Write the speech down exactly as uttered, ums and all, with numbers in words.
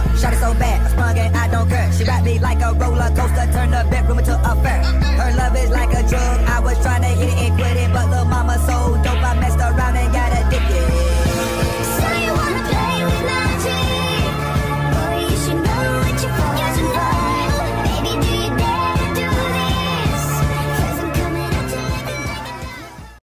Shot it so bad, I sprung and I don't care. She wrapped me like a roller coaster, turned the bedroom into a fair.